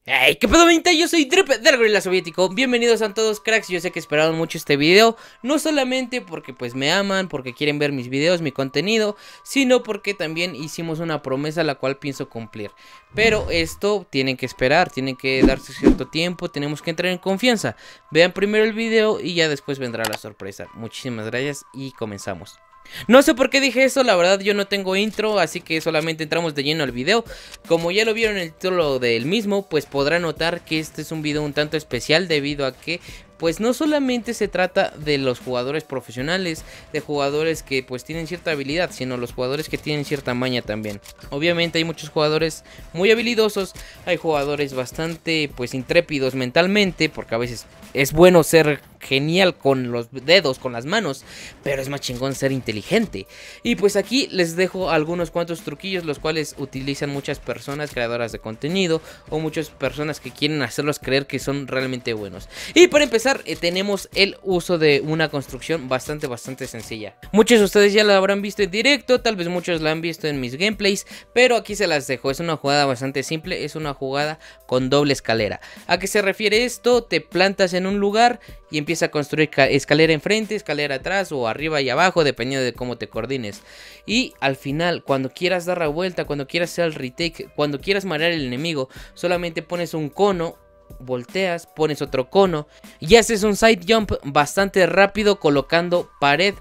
Hey, ¿qué pedo, gente? Yo soy Drip del Gorila Soviético. Bienvenidos a todos, cracks. Yo sé que esperaron mucho este video, no solamente porque pues me aman, porque quieren ver mis videos, mi contenido, sino porque también hicimos una promesa la cual pienso cumplir. Pero esto tienen que esperar, tienen que darse cierto tiempo, tenemos que entrar en confianza. Vean primero el video y ya después vendrá la sorpresa. Muchísimas gracias y comenzamos. No sé por qué dije eso, la verdad yo no tengo intro, así que solamente entramos de lleno al video. Como ya lo vieron en el título del mismo, pues podrán notar que este es un video un tanto especial debido a que pues no solamente se trata de los jugadores profesionales, de jugadores que pues tienen cierta habilidad, sino los jugadores que tienen cierta maña también. Obviamente hay muchos jugadores muy habilidosos, hay jugadores bastante pues intrépidos mentalmente, porque a veces es bueno ser genial con los dedos, con las manos, pero es más chingón ser inteligente. Y pues aquí les dejo algunos cuantos truquillos los cuales utilizan muchas personas creadoras de contenido o muchas personas que quieren hacerlos creer que son realmente buenos. Y para empezar tenemos el uso de una construcción bastante sencilla. Muchos de ustedes ya la habrán visto en directo, tal vez muchos la han visto en mis gameplays, pero aquí se las dejo. Es una jugada bastante simple, es una jugada con doble escalera. ¿A qué se refiere esto? Te plantas en un lugar y empieza a construir escalera enfrente, escalera atrás o arriba y abajo, dependiendo de cómo te coordines. Y al final, cuando quieras dar la vuelta, cuando quieras hacer el retake, cuando quieras marear al enemigo, solamente pones un cono, volteas, pones otro cono y haces un side jump bastante rápido colocando pared,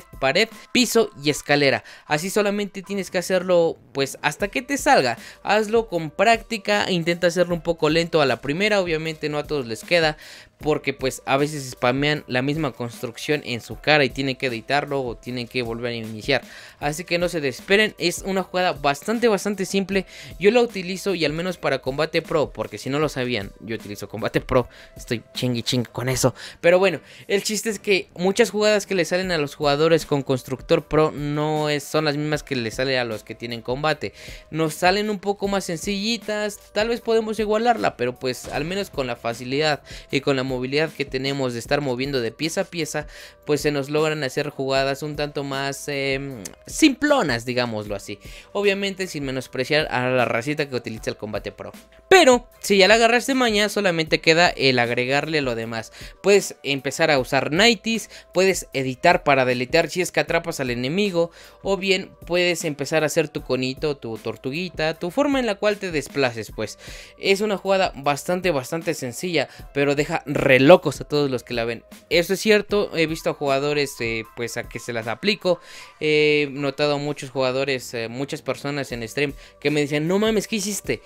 piso y escalera. Así solamente tienes que hacerlo pues hasta que te salga. Hazlo con práctica, intenta hacerlo un poco lento a la primera, obviamente no a todos les queda, porque pues a veces spamean la misma construcción en su cara y tienen que editarlo o tienen que volver a iniciar. Así que no se desesperen, es una jugada bastante simple. Yo la utilizo y al menos para combate pro, porque si no lo sabían, yo utilizo combate pro, estoy chingue con eso. Pero bueno, el chiste es que muchas jugadas que le salen a los jugadores con constructor pro son las mismas que le salen a los que tienen combate. Nos salen un poco más sencillitas, tal vez podemos igualarla, pero pues al menos con la facilidad y con la movilidad que tenemos de estar moviendo de pieza a pieza, pues se nos logran hacer jugadas un tanto más simplonas, digámoslo así. Obviamente sin menospreciar a la racita que utiliza el combate pro. Pero si ya la agarraste mañana, solamente queda el agregarle lo demás. Puedes empezar a usar 90s, puedes editar para deletear si es que atrapas al enemigo, o bien puedes empezar a hacer tu conito, tu tortuguita, tu forma en la cual te desplaces. Pues es una jugada bastante sencilla, pero deja re locos a todos los que la ven. Eso es cierto, he visto a jugadores pues a que se las aplico. He notado a muchos jugadores, muchas personas en stream que me dicen: no mames, ¿qué hiciste?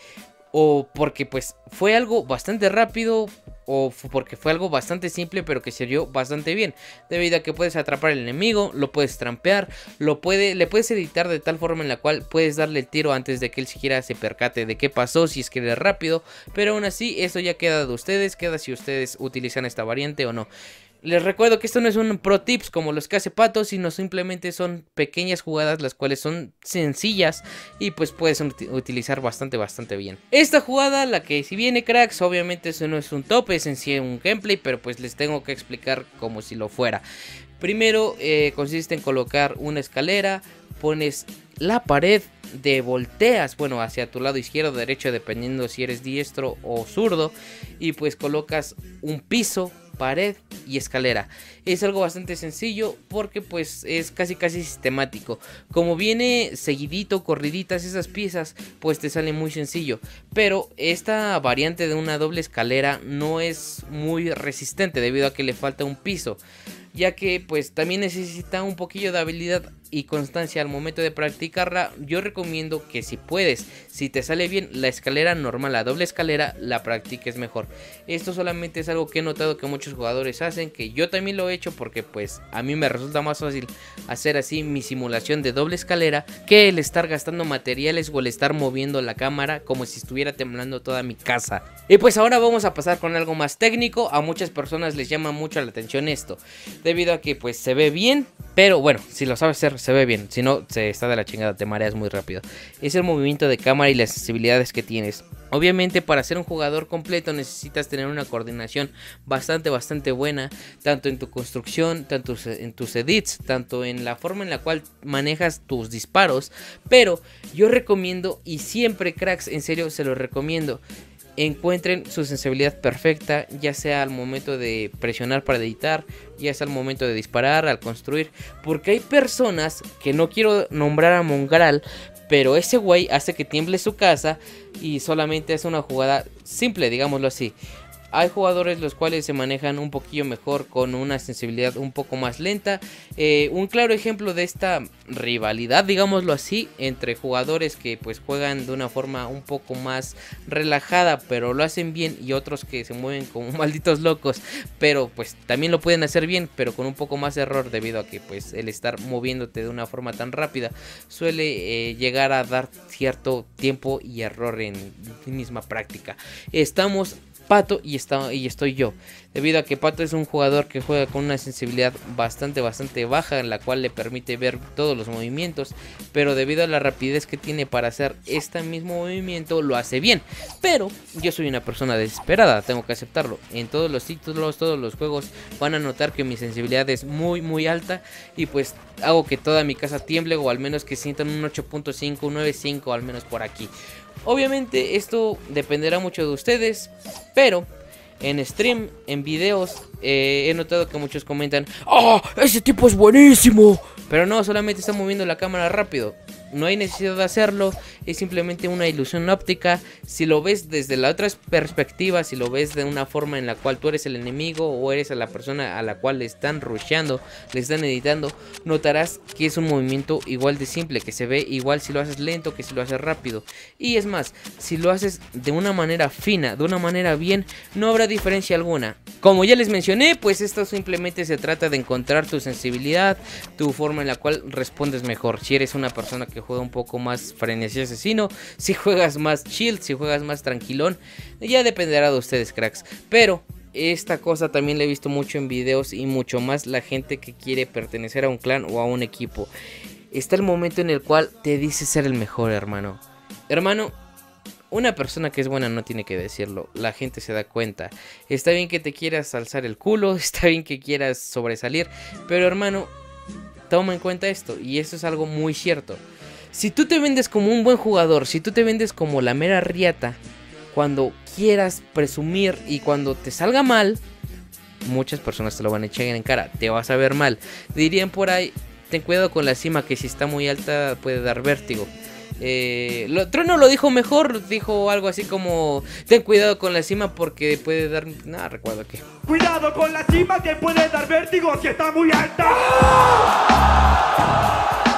O porque pues fue algo bastante rápido, o porque fue algo bastante simple pero que sirvió bastante bien, debido a que puedes atrapar al enemigo, lo puedes trampear, le puedes editar de tal forma en la cual puedes darle el tiro antes de que él siquiera se percate de qué pasó, si es que eres rápido. Pero aún así eso ya queda de ustedes, queda si ustedes utilizan esta variante o no. Les recuerdo que esto no es un pro tips como los que hace Pato, sino simplemente son pequeñas jugadas las cuales son sencillas y pues puedes utilizar bastante bien. Esta jugada, la que si viene, cracks, obviamente eso no es un top, es en sí un gameplay, pero pues les tengo que explicar como si lo fuera. Primero consiste en colocar una escalera, pones la pared, de volteas, bueno, hacia tu lado izquierdo o derecho, dependiendo si eres diestro o zurdo, y pues colocas un piso, pared y escalera. Es algo bastante sencillo porque pues es casi sistemático. Como viene seguidito, corriditas esas piezas, pues te sale muy sencillo. Pero esta variante de una doble escalera no es muy resistente debido a que le falta un piso, ya que pues también necesita un poquillo de habilidad y constancia al momento de practicarla. Yo recomiendo que si puedes, si te sale bien la escalera normal, la doble escalera, la practiques mejor. Esto solamente es algo que he notado que muchos jugadores hacen, que yo también lo he hecho, porque pues a mí me resulta más fácil hacer así mi simulación de doble escalera que el estar gastando materiales o el estar moviendo la cámara como si estuviera temblando toda mi casa. Y pues ahora vamos a pasar con algo más técnico. A muchas personas les llama mucho la atención esto, debido a que pues se ve bien, pero bueno, si lo sabes hacer se ve bien, si no se está de la chingada, te mareas muy rápido. Es el movimiento de cámara y las sensibilidades que tienes. Obviamente para ser un jugador completo necesitas tener una coordinación bastante buena, tanto en tu construcción, tanto en tus edits, tanto en la forma en la cual manejas tus disparos. Pero yo recomiendo, y siempre, cracks, en serio se los recomiendo, encuentren su sensibilidad perfecta, ya sea al momento de presionar para editar, ya sea al momento de disparar, al construir, porque hay personas que no quiero nombrar a Mongral, pero ese güey hace que tiemble su casa y solamente es una jugada simple, digámoslo así. Hay jugadores los cuales se manejan un poquillo mejor con una sensibilidad un poco más lenta. Un claro ejemplo de esta rivalidad, digámoslo así, entre jugadores que pues juegan de una forma un poco más relajada pero lo hacen bien, y otros que se mueven como malditos locos pero pues también lo pueden hacer bien pero con un poco más de error, debido a que pues el estar moviéndote de una forma tan rápida suele llegar a dar cierto tiempo y error en misma práctica. Estamos Pato y estoy yo, debido a que Pato es un jugador que juega con una sensibilidad bastante baja, en la cual le permite ver todos los movimientos, pero debido a la rapidez que tiene para hacer este mismo movimiento lo hace bien. Pero yo soy una persona desesperada, tengo que aceptarlo. En todos los títulos, todos los juegos van a notar que mi sensibilidad es muy alta, y pues hago que toda mi casa tiemble, o al menos que sientan un 8.5, un 9.5 al menos por aquí. Obviamente esto dependerá mucho de ustedes, pero en stream, en videos, he notado que muchos comentan: ¡oh, ese tipo es buenísimo! Pero no, solamente está moviendo la cámara rápido. No hay necesidad de hacerlo, es simplemente una ilusión óptica. Si lo ves desde la otra perspectiva, si lo ves de una forma en la cual tú eres el enemigo o eres a la persona a la cual le están rusheando, le están editando, notarás que es un movimiento igual de simple, que se ve igual si lo haces lento que si lo haces rápido. Y es más, si lo haces de una manera fina, de una manera bien, no habrá diferencia alguna. Como ya les mencioné, pues esto simplemente se trata de encontrar tu sensibilidad, tu forma en la cual respondes mejor. Si eres una persona que juega un poco más frenesí asesino, si juegas más chill, si juegas más tranquilón, ya dependerá de ustedes, cracks. Pero esta cosa también la he visto mucho en videos, y mucho más la gente que quiere pertenecer a un clan o a un equipo. Está el momento en el cual te dices ser el mejor, hermano. Una persona que es buena no tiene que decirlo, la gente se da cuenta. Está bien que te quieras alzar el culo, está bien que quieras sobresalir, pero hermano, toma en cuenta esto, y esto es algo muy cierto. Si tú te vendes como un buen jugador, si tú te vendes como la mera riata, cuando quieras presumir y cuando te salga mal, muchas personas te lo van a echar en cara, te vas a ver mal. Dirían por ahí: ten cuidado con la cima, que si está muy alta puede dar vértigo. Trueno lo dijo mejor, dijo algo así como: ten cuidado con la cima porque puede dar... Nada, recuerdo que... Cuidado con la cima, que puede dar vértigo si está muy alta.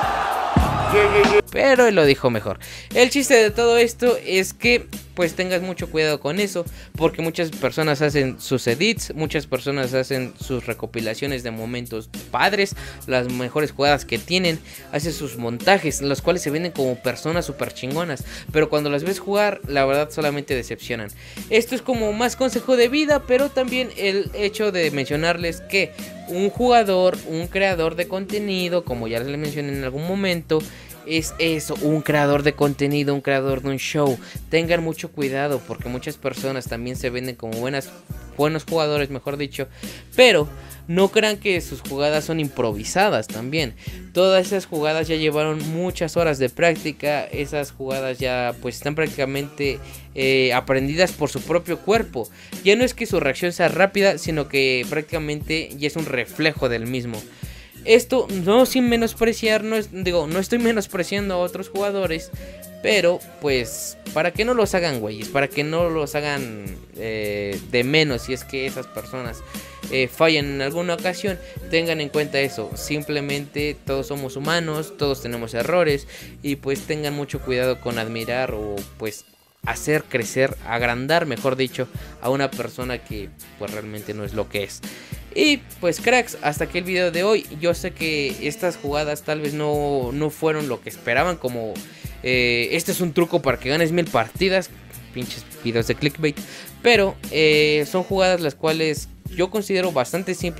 Pero él lo dijo mejor. El chiste de todo esto es que pues tengas mucho cuidado con eso, porque muchas personas hacen sus edits, muchas personas hacen sus recopilaciones de momentos padres, las mejores jugadas que tienen, hacen sus montajes, los cuales se venden como personas super chingonas, pero cuando las ves jugar, la verdad solamente decepcionan. Esto es como más consejo de vida, pero también el hecho de mencionarles que un jugador, un creador de contenido, como ya les mencioné en algún momento, es eso, un creador de contenido, un creador de un show. Tengan mucho cuidado, porque muchas personas también se venden como buenos jugadores, mejor dicho, pero no crean que sus jugadas son improvisadas también. Todas esas jugadas ya llevaron muchas horas de práctica, esas jugadas ya pues están prácticamente aprendidas por su propio cuerpo. Ya no es que su reacción sea rápida, sino que prácticamente ya es un reflejo del mismo. Esto no sin menospreciar, no estoy menospreciando a otros jugadores, pero pues para que no los hagan güeyes, para que no los hagan de menos, si es que esas personas fallan en alguna ocasión, tengan en cuenta eso. Simplemente todos somos humanos, todos tenemos errores, y pues tengan mucho cuidado con admirar o pues hacer crecer, agrandar mejor dicho, a una persona que pues realmente no es lo que es. Y pues cracks, hasta aquí el video de hoy. Yo sé que estas jugadas tal vez no fueron lo que esperaban, como este es un truco para que ganes 1000 partidas, pinches videos de clickbait, pero son jugadas las cuales yo considero bastante simples,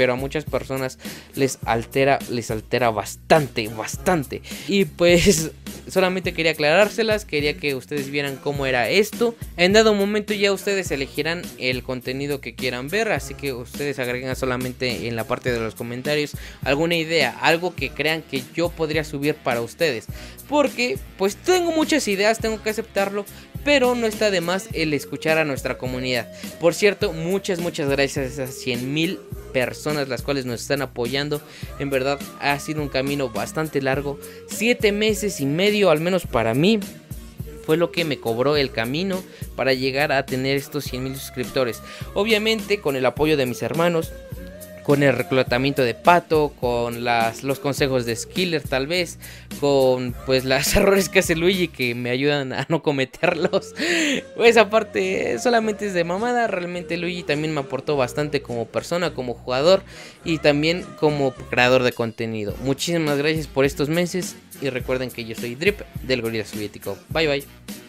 pero a muchas personas les altera bastante. Y pues solamente quería aclarárselas, quería que ustedes vieran cómo era esto. En dado momento ya ustedes elegirán el contenido que quieran ver, así que ustedes agreguen solamente en la parte de los comentarios alguna idea, algo que crean que yo podría subir para ustedes, porque pues tengo muchas ideas, tengo que aceptarlo, pero no está de más el escuchar a nuestra comunidad. Por cierto, muchas gracias a esas 100,000 personas las cuales nos están apoyando. En verdad ha sido un camino bastante largo, 7 meses y medio al menos para mí. Fue lo que me cobró el camino para llegar a tener estos 100,000 suscriptores. Obviamente con el apoyo de mis hermanos, con el reclutamiento de Pato, con los consejos de Skiller tal vez, con pues los errores que hace Luigi que me ayudan a no cometerlos. Pues aparte solamente es de mamada, realmente Luigi también me aportó bastante como persona, como jugador y también como creador de contenido. Muchísimas gracias por estos meses y recuerden que yo soy Drip del Gorila Soviético. Bye bye.